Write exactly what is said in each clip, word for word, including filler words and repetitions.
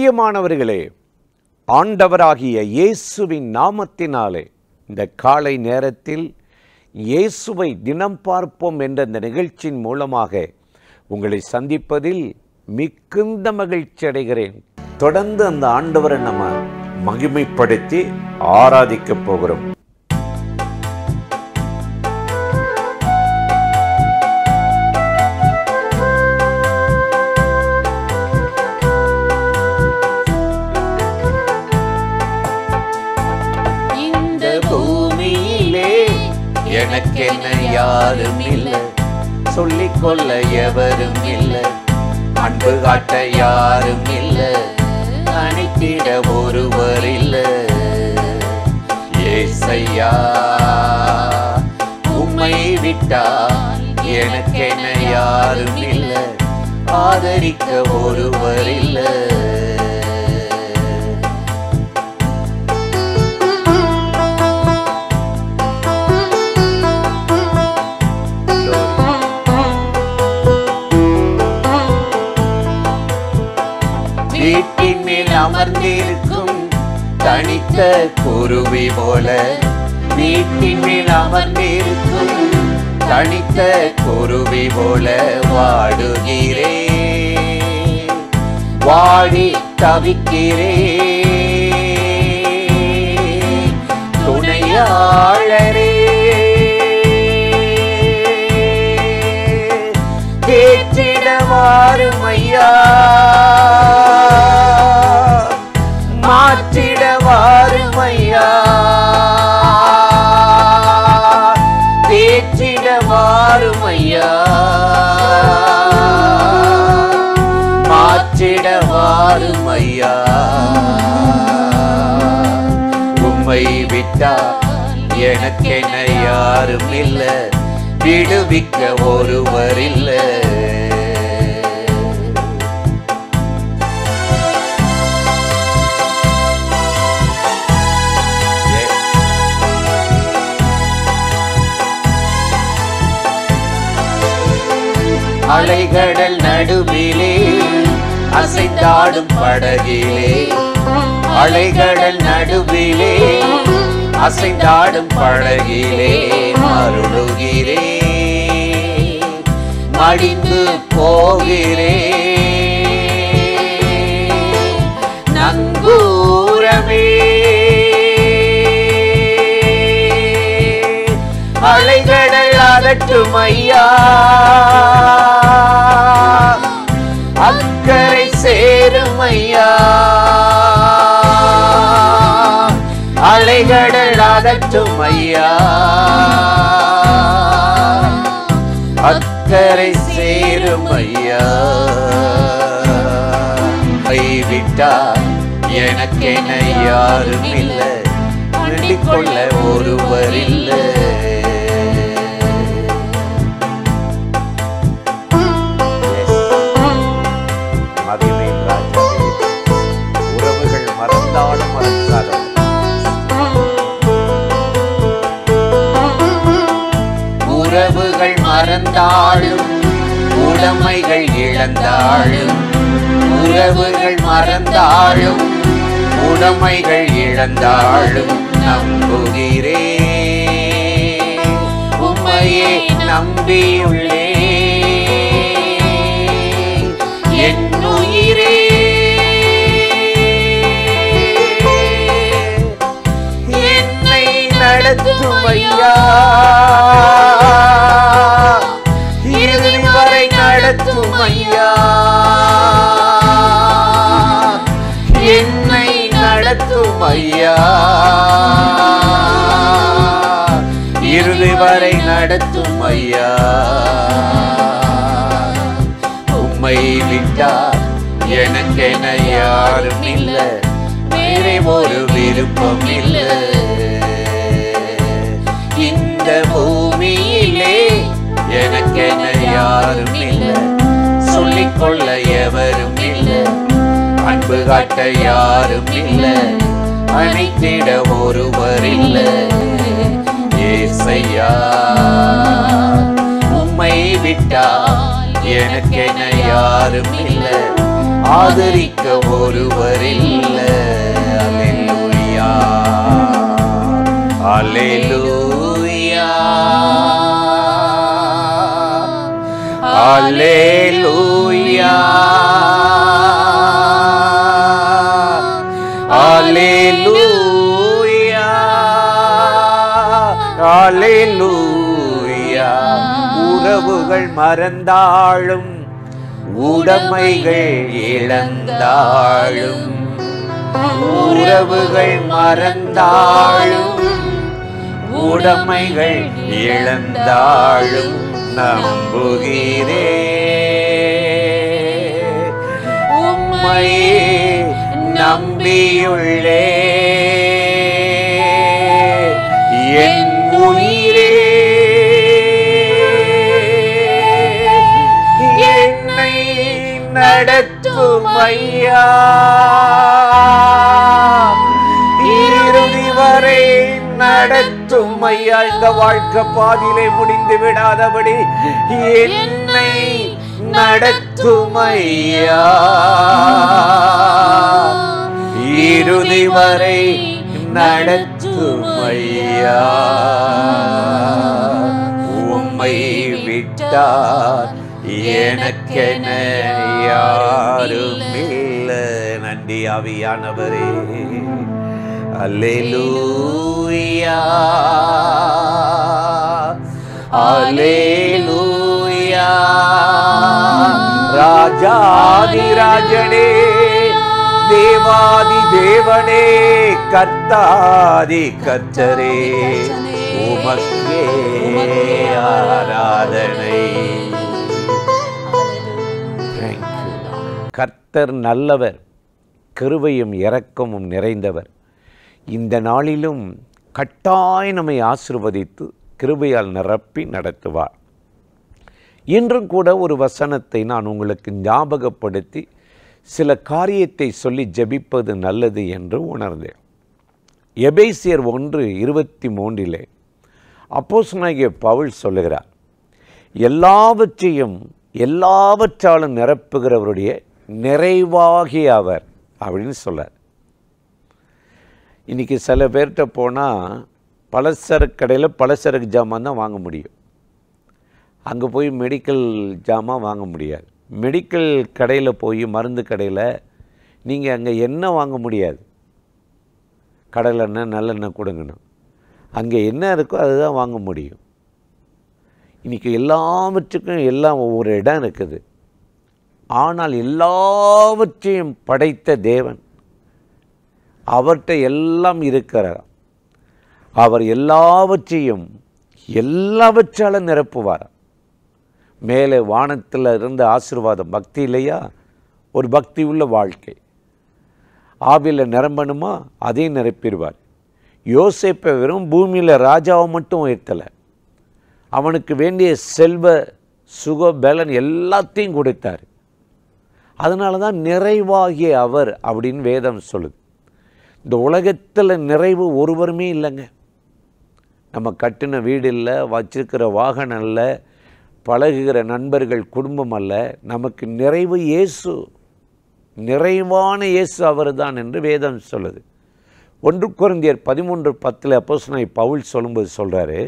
பிரியமானவர்களே, ஆண்டவராகிய இயேசுவின் நாமத்தினாலே இந்த காலை நேரத்தில் இயேசுவை தினம் பார்ப்போம் என்ற இந்த நிகழ்ச்சியின் மூலமாக உங்களை சந்திப்பதில் மிகுந்த மகிழ்ச்சி அடைகிறேன். தொடர்ந்து அந்த ஆண்டவரை நம்ம மகிமைப்படுத்தி ஆராதிக்க போகிறோம். எனக்கென யாரும் இல்லை, சொல்லிக்கொள்ள எவரும் இல்லை, அன்பு காட்ட யாரும் இல்லை, அணைத்திட ஒருவர் இல்லை. ஏசையா உம்மை விட்டால் எனக்கென யாரும் இல்லை, ஆதரிக்க ஒருவர் இல்லை. வீட்டின் மேல் அமர்ந்திருக்கும் தனித்த குருவி போல, வீட்டின் மேல் அமர்ந்திருக்கும் தனித்த குருவி போல வாடுகிறே, வாடி தவிக்கிறே. துணையாளரே கேட்டிட வாரும் ஐயா, மாற்றிட வாரும் ஐயா, தேற்றிட வாரும் ஐயா, மாற்றிட வாரும் ஐயா. உம்மை விட்டால் எனக்கென யாரும் இல்லை, விடுவிக்க ஒருவர் இல்லை. அலைகடல் நடுவிலே அசைந்தாடும் படகிலே, அலைகடல் நடுவிலே அசைந்தாடும் படகிலே மருளுகிறே, மடிந்து போகிறே. நங்கூரமே அலைகடல் அதட்டும் ஐயா, அக்கறை சேரும் ஐயா, அலைகடல் அதட்டும் ஐயா, அக்கறை சேரும் ஐயா. கைவிட்டால் எனக்கென யாரும் இல்லை, கொள்ள ஒருவர் இல்லை. உறவுகள் மறந்தாலும் மறக்காத, உறவுகள் மறந்தாலும் உடைமைகள் இழந்தாலும், உறவுகள் மறந்தாலும் உடைமைகள் இழந்தாலும் நம்புகிறே, உம்மையே நம்பியுள்ளே. என் உயிரே என்னை நடத்தும் ஐயா, இறுதி வரை நடத்தும் ஐயா, என்னை நடத்தும் ஐயா, இறுதி வரை நடத்தும் ஐயா. உம்மை விட்டால் எனக்கென யாரும் இல்லை, வேறே ஒரு விருப்பம் இல்லை. இந்த பூமியிலே எனக்கென யாரும் இல்லை, சொல்லிக்கொள்ள எவரும் இல்லை, அன்பு காட்ட யாரும் இல்லை, அணைத்திட ஒருவர் இல்லை. ஏசையா உம்மை விட்டால் எனக்கென யாரும் இல்லை, ஆதரிக்க ஒருவர் இல்ல. அல்லேலூயா அல்லேலூயா அல்லேலூயா அல்லேலூயா அல்லேலூயா. உறவுகள் மறந்தாலும் உடைமைகள் இழந்தாலும், உறவுகள் மறந்தாலும் உடைமைகள் இழந்தாலும் நம்புகிறே உம்மையே நம்பியுள்ளே என் உயிரே. என்னை நடத்தும் ஐயா, இறுதி வரை நடத்தும் ஐயா. இந்த வாழ்க்கை பாதியிலே முடிந்து விடாதபடி என்னை நடத்தும் ஐயா, இறுதி வரை நடத்தும் ஐயா. உம்மை விட்டார் எனக்கென யாரும் இல்லை. நன்றி ஆவியானவரே. அல்லேலூயா அல்லேலூயா. ராஜாதி ராஜனே, தேவாதி தேவனே, கர்த்தாதி கர்த்தரே, உமக்கே ஆராதனை. கர்த்தர் நல்லவர், கிருபையும் இரக்கமும் நிறைந்தவர். இந்த நாளிலும் கட்டாய் நம்மை ஆசீர்வதித்து கிருபையால் நிரப்பி நடத்துவார். இன்றும் கூட ஒரு வசனத்தை நான் உங்களுக்கு ஞாபகப்படுத்தி சில காரியத்தை சொல்லி ஜெபிப்பது நல்லது என்று உணர்ந்தேன். எபேசியர் ஒன்று இருபத்தி மூன்றிலே அப்போஸ்தலனாகிய பவுல் சொல்லுகிறார், எல்லாவற்றையும் எல்லாவற்றாலும் நிரப்புகிறவருடைய நிறைவாகிய அவர் அப்படின்னு சொல்லார். இன்றைக்கி சில பேர்கிட்ட போனால் பலசரக்கு கடையில் பலசரக்கு ஜாமான் தான் வாங்க முடியும். அங்கே போய் மெடிக்கல் ஜாமான் வாங்க முடியாது. மெடிக்கல் கடையில் போய் மருந்து கடையில் நீங்கள் அங்கே எண்ணெய் வாங்க முடியாது. கடலெண்ணெய் நல்லெண்ணெய் கொடுங்கணும். அங்கே என்ன இருக்கோ அதுதான் வாங்க முடியும். இன்றைக்கி எல்லாவற்றுக்கும் எல்லாம் ஒவ்வொரு இடம் இருக்குது. ஆனால் எல்லாவற்றையும் படைத்த தேவன், அவர்கிட்ட எல்லாம் இருக்கிறார். அவர் எல்லாவற்றையும் எல்லாவற்றாலும் நிரப்புவார். மேலே வானத்தில் இருந்த ஆசீர்வாதம் பக்தி இல்லையா? ஒரு பக்தி உள்ள வாழ்க்கை. ஆவியில் நிரம்பணுமா? அதையும் நிரப்பிடுவார். யோசேப்பை வெறும் பூமியில் ராஜாவை மட்டும் உயர்த்தலை, அவனுக்கு வேண்டிய செல்வ சுக பலன் எல்லாத்தையும் கொடுத்தார். அதனால தான் நிறைவாகிய அவர் அப்படின்னு வேதம் சொல்லுது. இந்த உலகத்தில் நிறைவு ஒருவருமே இல்லைங்க. நம்ம கட்டின வீடு இல்லை, வச்சிருக்கிற வாகனம் இல்லை, பழகுகிற நண்பர்கள் குடும்பம் அல்ல. நமக்கு நிறைவு இயேசு, நிறைவான இயேசு அவர் தான் என்று வேதம் சொல்லுது. ஒன்று கொரிந்தியர் பதிமூன்று பத்தில் அப்போஸ்தலனாகிய பவுல் சொல்லும்போது சொல்கிறாரு,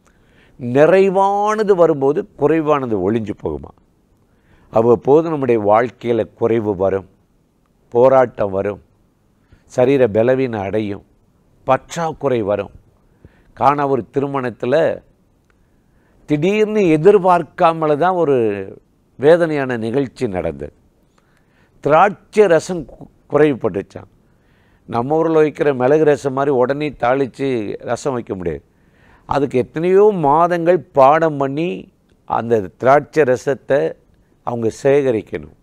நிறைவானது வரும்போது குறைவானது ஒளிஞ்சு போகுமா. அவ்வப்போது நம்முடைய வாழ்க்கையில் குறைவு வரும், போராட்டம் வரும், சரீர பலவீனம் அடையும், பற்றாக்குறை வரும். காண ஒரு திருமணத்தில் திடீர்னு எதிர்பார்க்காமல தான் ஒரு வேதனையான நிகழ்ச்சி நடந்தது. திராட்சை ரசம் குறைவுபட்டுச்சான். நம்ம ஊரில் வைக்கிற மிளகு ரசம் மாதிரி உடனே தாளித்து ரசம் வைக்க முடியாது. அதுக்கு எத்தனையோ மாதங்கள் பாடம் பண்ணி அந்த திராட்சை ரசத்தை அவங்க சேகரிக்கணும்.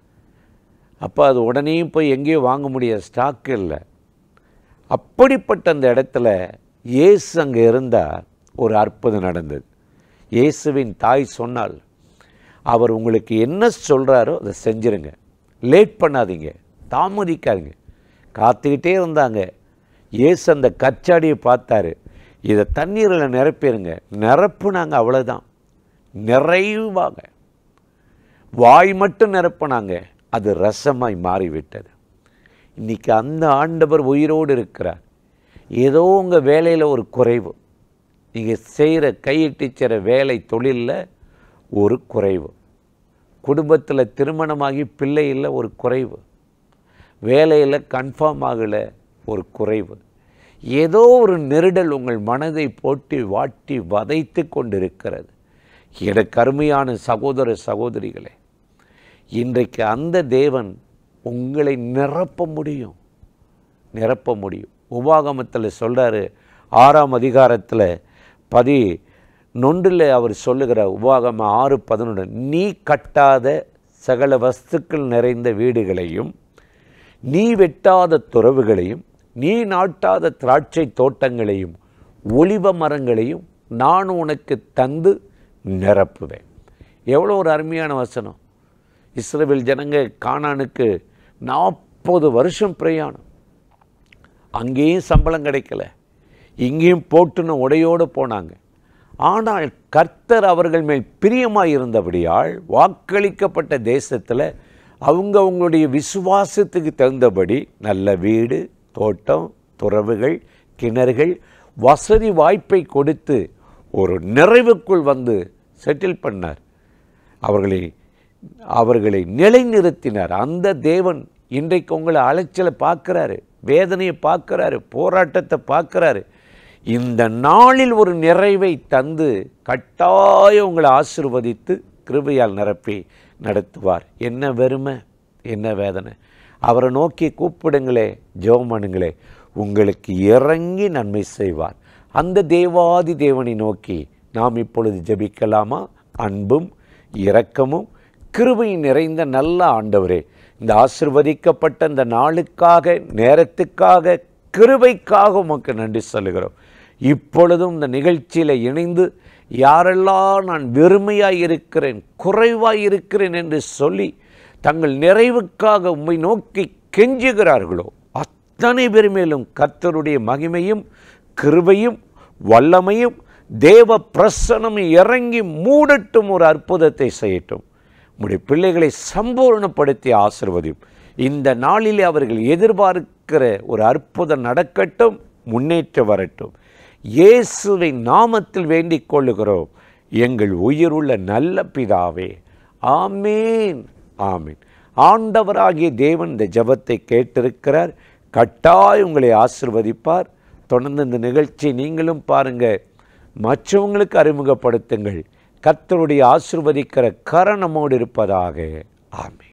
அப்போ அது உடனே போய் எங்கேயோ வாங்க முடியாது, ஸ்டாக் இல்லை. அப்படிப்பட்ட அந்த இடத்துல இயேசு அங்கே இருந்தால் ஒரு அற்புதம் நடந்தது. இயேசுவின் தாய் சொன்னால், அவர் உங்களுக்கு என்ன சொல்கிறாரோ அதை செஞ்சுருங்க, லேட் பண்ணாதீங்க, தாமதிக்காதீங்க. காத்துக்கிட்டே இருந்தாங்க. இயேசு அந்த கச்சாடியை பார்த்தாரு, இதை தண்ணீரில் நிரப்பிடுங்க. நிரப்புனாங்க, அவ்வளோதான். நிறைவாக வாய் மட்டும் நிரப்புனாங்க, அது ரசமாய் மாறிவிட்டது. இன்றைக்கி அந்த ஆண்டவர் உயிரோடு இருக்கிறார். ஏதோ உங்கள் வேலையில் ஒரு குறைவு, நீங்கள் செய்கிற கையிட்டு செய்கிற வேலை தொழிலில் ஒரு குறைவு, குடும்பத்தில் திருமணமாகி பிள்ளை இல்லை ஒரு குறைவு, வேலையில் கன்ஃபார்ம் ஆகலை ஒரு குறைவு, ஏதோ ஒரு நெருடல் உங்கள் மனதை போட்டி வாட்டி வதைத்து கொண்டிருக்கிறது. எனக்கு அருமையான சகோதர சகோதரிகளே, இன்றைக்கு அந்த தேவன் உங்களை நிரப்ப முடியும், நிரப்ப முடியும். உபாகமத்தில் சொல்கிறாரு, ஆறாம் அதிகாரத்தில் பதி நொண்டில் அவர் சொல்லுகிற உபாகம ஆறு பதினொன்று, நீ கட்டாத சகல வஸ்துக்கள் நிறைந்த வீடுகளையும், நீ வெட்டாத துறவுகளையும், நீ நாட்டாத திராட்சை தோட்டங்களையும், ஒலிவ மரங்களையும் நான் உனக்கு தந்து நிரப்புவேன். எவ்வளோ ஒரு அருமையான வசனம். இஸ்ரவேல் ஜனங்க கானானுக்கு நாற்பது வருஷம் பிரயாணம், அங்கேயும் சம்பளம் கிடைக்கல, இங்கேயும் போட்டுன்னு உடையோடு போனாங்க. ஆனால் கர்த்தர் அவர்கள் மேல் பிரியமாக இருந்தபடியால் வாக்களிக்கப்பட்ட தேசத்தில் அவங்க அவங்களுடைய விசுவாசத்துக்கு தகுந்தபடி நல்ல வீடு, தோட்டம், துறவுகள், கிணறுகள், வசதி வாய்ப்பை கொடுத்து ஒரு நிறைவுக்குள் வந்து செட்டில் பண்ணார். அவர்களை அவர்களை நிலைநிறுத்தினார். அந்த தேவன் இன்றைக்கு உங்களை அலைச்சலை பார்க்குறாரு, வேதனையை பார்க்குறாரு, போராட்டத்தை பார்க்குறாரு. இந்த நாளில் ஒரு நிறைவை தந்து கட்டாயம் உங்களை ஆசீர்வதித்து கிருபையால் நிரப்பி நடத்துவார். என்ன வெறுமை, என்ன வேதனை, அவரை நோக்கி கூப்பிடுங்களே, ஜெபம் பண்ணுங்களே, உங்களுக்கு இறங்கி நன்மை செய்வார். அந்த தேவாதி தேவனை நோக்கி நாம் இப்பொழுது ஜெபிக்கலாமா? அன்பும் இரக்கமும் கிருபையும் நிறைந்த நல்ல ஆண்டவரே, இந்த ஆசீர்வதிக்கப்பட்ட இந்த நாளுக்காக, நேரத்துக்காக, கிருபைக்காக உமக்கு நன்றி சொல்லுகிறோம். இப்பொழுதும் இந்த நிகழ்ச்சியில் இணைந்து யாரெல்லாம் நான் வெறுமையாக இருக்கிறேன், குறைவாக இருக்கிறேன் என்று சொல்லி தங்கள் நிறைவுக்காக உம்மை நோக்கி கெஞ்சுகிறார்களோ அத்தனை பேர் மேலும் கர்த்தருடைய மகிமையும் கிருபையும் வல்லமையும் தேவ பிரசன்னமும் இறங்கி மூடட்டும், ஒரு அற்புதத்தை செய்யட்டும். உம்முடைய பிள்ளைகளை சம்பூர்ணப்படுத்தி ஆசீர்வதியும். இந்த நாளிலே அவர்கள் எதிர்பார்க்கிற ஒரு அற்புதம் நடக்கட்டும், முன்னேற்ற வரட்டும். இயேசுவின் நாமத்தில் வேண்டிக் கொள்ளுகிறோம் எங்கள் உயிருள்ள நல்ல பிதாவே. ஆமீன், ஆமீன். ஆண்டவராகிய தேவன் இந்த ஜெபத்தை கேட்டிருக்கிறார். கட்டாயம் உங்களை ஆசீர்வதிப்பார். தொடர்ந்து இந்த நிகழ்ச்சியை நீங்களும் பாருங்கள், மற்றவங்களுக்கு அறிமுகப்படுத்துங்கள். கர்த்தருடைய ஆசீர்வதிக்கிற கரம் நம்மோடு இருப்பதாக. ஆமீன்.